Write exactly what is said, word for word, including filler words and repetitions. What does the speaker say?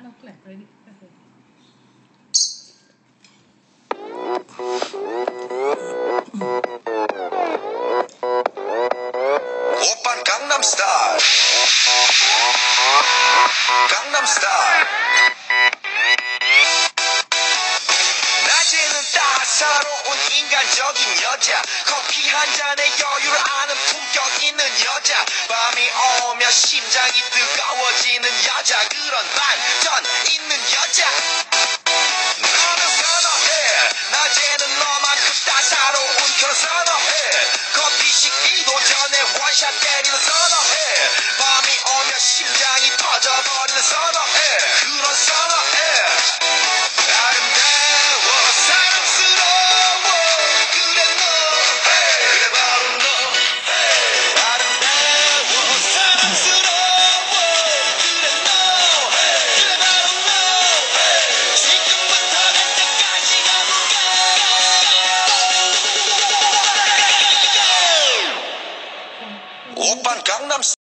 En dan klepperen die. 오빤 강남스타일 강남스타일 낮에는 따사로운 인간적인 여자 커피 한 잔에 여유를 아는 품격 있는 여자 밤이 오면 심장이 뜨거워지는 여자 그런 반전 있는 여자 너는 선호해 낮에는 너만큼 따사로운 그런 선호해 커피 식기도 전에 원샷 때리는 선호해 밤이 오면 심장이 터져버리는 선호해 그런 선호해 아름다워 사랑스러워 그래 너 그래 바로 너 아름다워 사랑스러워 그래 너 그래 바로 너 지금부터 갈 때까지 가볼까 오빤 강남